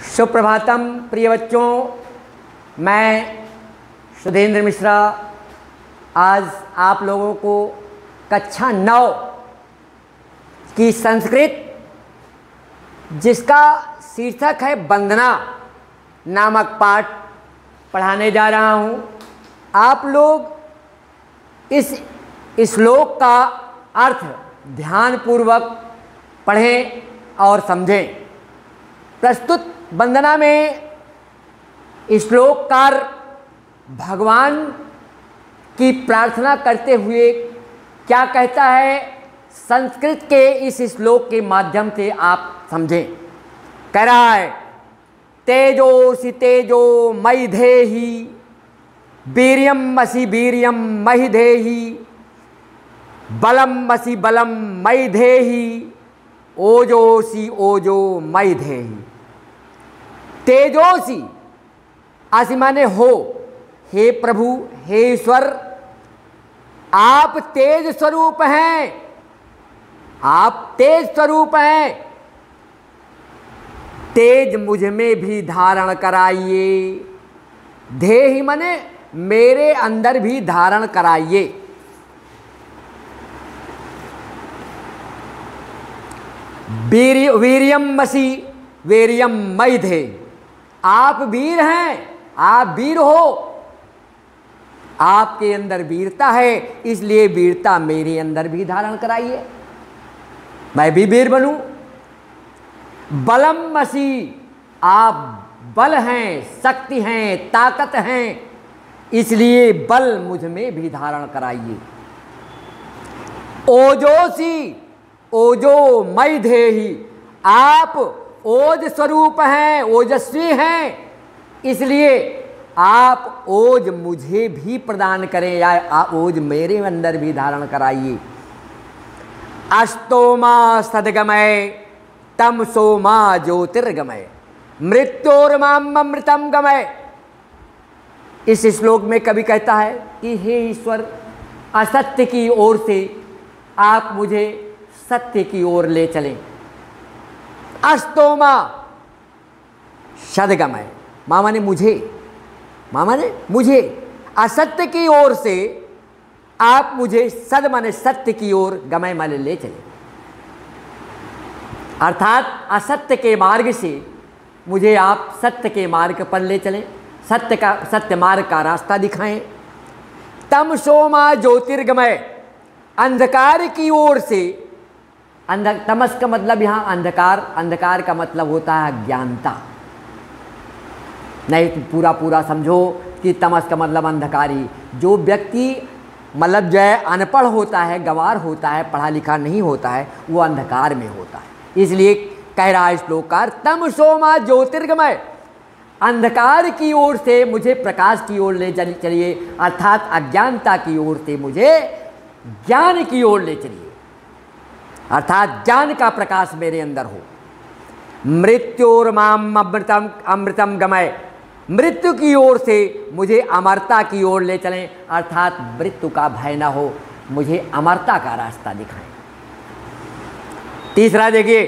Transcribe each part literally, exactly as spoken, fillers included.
सुप्रभातम प्रिय बच्चों, मैं सुधींद्र मिश्रा आज आप लोगों को कक्षा नौ की संस्कृत जिसका शीर्षक है वंदना नामक पाठ पढ़ाने जा रहा हूँ। आप लोग इस श्लोक का अर्थ ध्यानपूर्वक पढ़ें और समझें। प्रस्तुत वंदना में श्लोककार भगवान की प्रार्थना करते हुए क्या कहता है, संस्कृत के इस श्लोक के माध्यम से आप समझें। कह रहा है, तेजोसि तेजो मयि धेहि वीर्यम् असि वीर्यम् मयि धेहि बलम् असि बलम् मयि धेहि ओजोसि ओजो मयि धेहि। तेजोसि असि माने हो, हे प्रभु हे ईश्वर आप तेज स्वरूप हैं, आप तेज स्वरूप हैं, तेज मुझ में भी धारण कराइए। धेहि माने मेरे अंदर भी धारण कराइए। वीर्य वीर्यम् असि वीर्यम् मयि धेहि। आप वीर हैं, आप वीर हो, आपके अंदर वीरता है, इसलिए वीरता मेरे अंदर भी धारण कराइए, मैं भी वीर बनूं। बलम् असि आप बल हैं, शक्ति हैं, ताकत हैं, इसलिए बल मुझ में भी धारण कराइए। ओजोसि ओजो मयि धेहि आप ओज स्वरूप हैं, ओजस्वी हैं, इसलिए आप ओज मुझे भी प्रदान करें या ओज मेरे अंदर भी धारण कराइए। अस्तोमा सद्गमय तमसोमा ज्योतिर्गमय मृत्योर्माम अमृतम गमय। इस श्लोक में कवि कहता है कि हे ईश्वर, असत्य की ओर से आप मुझे सत्य की ओर ले चलें। अस्तोमा सद्गमय माँ माने मुझे, माँ माने मुझे, असत्य की ओर से आप मुझे सद माने सत्य की ओर, गमय माने ले चले, अर्थात असत्य के मार्ग से मुझे आप सत्य के मार्ग पर ले चलें, सत्य का सत्य मार्ग का रास्ता दिखाएं। तमसोमा ज्योतिर्गमय अंधकार की ओर से, अंध तमस का मतलब यहाँ अंधकार, अंधकार का मतलब होता है अज्ञानता। नहीं तो पूरा पूरा समझो कि तमस का मतलब अंधकार ही। जो व्यक्ति मतलब जो है अनपढ़ होता है, गंवार होता है, पढ़ा लिखा नहीं होता है, वो अंधकार में होता है। इसलिए कह रहा है श्लोककार, तमसोमा ज्योतिर्गमय अंधकार की ओर से मुझे प्रकाश की ओर ले चलिए, अर्थात अज्ञानता की ओर से मुझे ज्ञान की ओर ले चलिए, अर्थात ज्ञान का प्रकाश मेरे अंदर हो। मृत्योर्माम अमृतम अमृतम गमय मृत्यु की ओर से मुझे अमरता की ओर ले चलें, अर्थात मृत्यु का भय न हो, मुझे अमरता का रास्ता दिखाएं। तीसरा देखिए,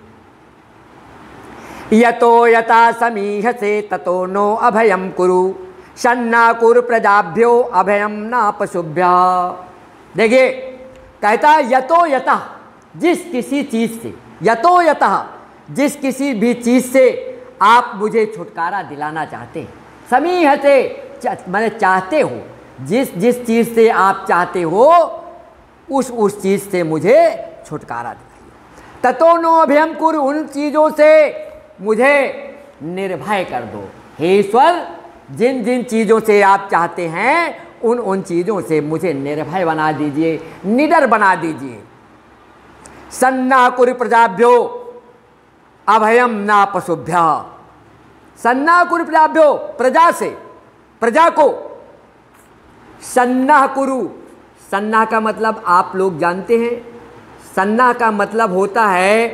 यतो यथा समीहसे ततो नो अभयम कुरु सन्ना कुरु प्रजाभ्यो अभयम न पशुभ्यः। देखिए कहता यतो यथा, जिस किसी चीज से, यतो यतः जिस किसी भी चीज से आप मुझे छुटकारा दिलाना चाहते हैं, समीहते मैंने चाहते हो, जिस जिस चीज से आप चाहते हो उस उस चीज से मुझे छुटकारा दिलाइए। ततो नो अभयम कुरु, उन चीजों से मुझे निर्भय कर दो। हे ईश्वर, जिन जिन चीजों से आप चाहते हैं उन उन चीजों से मुझे निर्भय बना दीजिए, निडर बना दीजिए। सन्ना कुरु प्रजाभ्यो अभयम ना पशुभ्यः। सन्ना कुरु प्रजाभ्यो, प्रजा से, प्रजा को सन्ना कुरु, सन्ना का मतलब आप लोग जानते हैं, सन्ना का मतलब होता है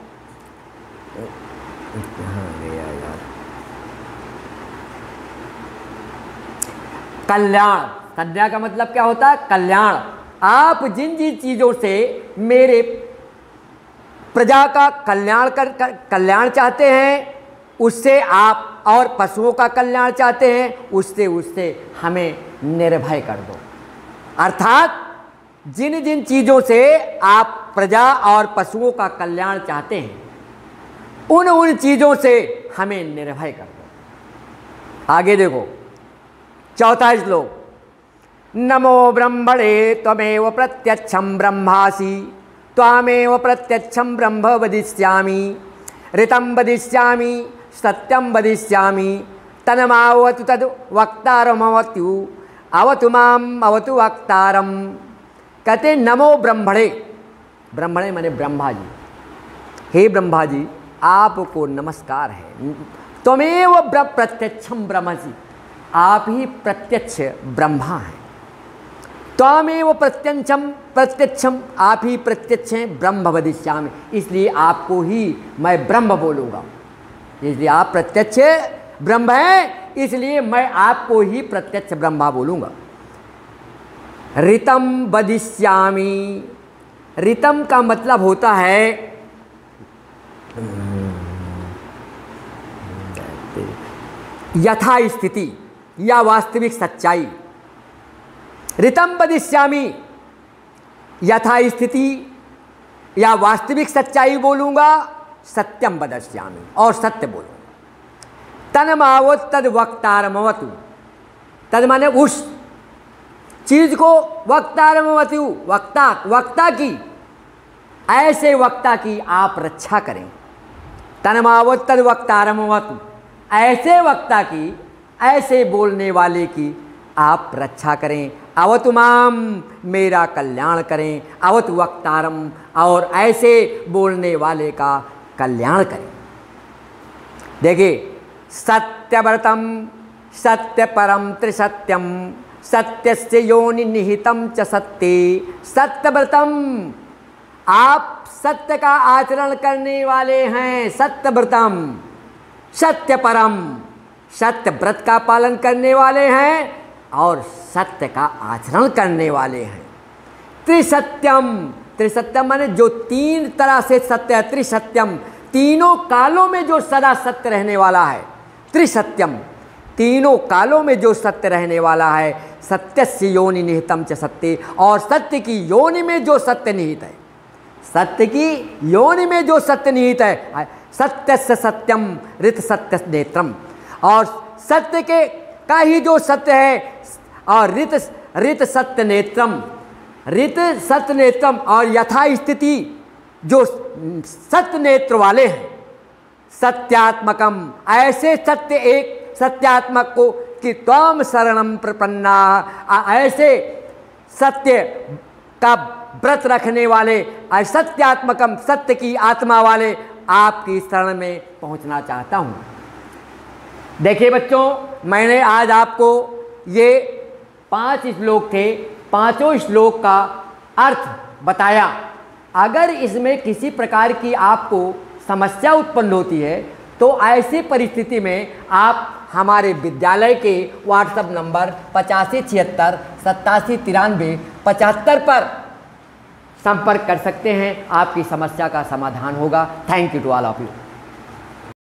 कल्याण। सन्ना का मतलब क्या होता है? कल्याण। आप जिन जिन चीजों से मेरे प्रजा का कल्याण कर, कर कल्याण चाहते हैं उससे आप और पशुओं का कल्याण चाहते हैं, उससे उससे हमें निर्भय कर दो। अर्थात जिन जिन चीज़ों से आप प्रजा और पशुओं का कल्याण चाहते हैं, उन उन चीज़ों से हमें निर्भय कर दो। आगे देखो चौथा श्लोक, नमो ब्रह्मणे त्वमेव प्रत्यक्षं ब्रह्मासि त्वामेव प्रत्यक्षं ब्रह्म वदिष्यामि ऋतं वदिष्यामि सत्यं वदिष्यामि तन्मावतु तद् वक्तारमवतु अवतु माम् अवतु वक्तारम। कहते नमो ब्रह्मणे, ब्रह्मणे माने ब्रह्मा जी, हे ब्रह्मा जी आपको नमस्कार है। त्वमेव प्रत्यक्षम ब्रह्मसि, आप ही प्रत्यक्ष ब्रह्मा हैं। त्वमेव प्रत्यक्षम प्रत्यक्षम, आप ही प्रत्यक्ष हैं। ब्रह्म वदिष्यामि, इसलिए आपको ही मैं ब्रह्म बोलूँगा। इसलिए आप प्रत्यक्ष ब्रह्म हैं, इसलिए मैं आपको ही प्रत्यक्ष ब्रह्मा बोलूँगा। ऋतं वदिष्यामि, ऋतं का मतलब होता है यथा स्थिति या वास्तविक सच्चाई। ऋतं वदिष्यामि, यथा स्थिति या वास्तविक सच्चाई बोलूँगा। सत्यम वदिष्यामि, और सत्य बोलूँगा। तन्मावत तद वक्तारमवतु, तद माने उस चीज को, वक्तारमवतु वक्ता, वक्ता की, ऐसे वक्ता की आप रक्षा करें। तन्मावत तद वक्तारमवतु, ऐसे वक्ता की, ऐसे बोलने वाले की आप रक्षा करें। अवतु माम, मेरा कल्याण करें। अवतु वक्तारम, और ऐसे बोलने वाले का कल्याण करें। देखिए सत्यव्रतम सत्यपरम त्रिसत्यम सत्यस्य योनि निहितम च सत्ये। सत्यव्रतम, आप सत्य का आचरण करने वाले हैं। सत्यव्रतम, सत्यपरम, सत्य व्रत का पालन करने वाले हैं और सत्य का आचरण करने वाले हैं। त्रिसत्यम, त्रिसत्यम माने जो तीन तरह से सत्य है। त्रिसत्यम, तीनों कालों में जो सदा सत्य रहने वाला है। त्रिसत्यम, तीनों कालों में जो सत्य रहने वाला है। सत्यस्य योनि निहितम च सत्ये, और सत्य की योनि में जो सत्य निहित है। सत्य की योनि में जो सत्य निहित है। सत्यस्य सत्यम ऋत सत्य नेत्रम, और सत्य के का ही जो सत्य है। और ऋत ऋत सत्य नेत्रम, ऋत सत्य नेत्रम, और यथा स्थिति जो सत्य नेत्र वाले हैं। सत्यात्मकम, ऐसे सत्य एक सत्यात्मक को कि त्वम शरणम प्रपन्ना, ऐसे सत्य का व्रत रखने वाले, सत्यात्मकम, सत्य की आत्मा वाले आपकी शरण में पहुंचना चाहता हूं। देखिए बच्चों, मैंने आज आपको ये पांच श्लोक थे, पांचों श्लोक का अर्थ बताया। अगर इसमें किसी प्रकार की आपको समस्या उत्पन्न होती है तो ऐसी परिस्थिति में आप हमारे विद्यालय के व्हाट्सएप नंबर पचासी छिहत्तर सत्तासी तिरानवे पचहत्तर पर संपर्क कर सकते हैं। आपकी समस्या का समाधान होगा। Thank you to all of you.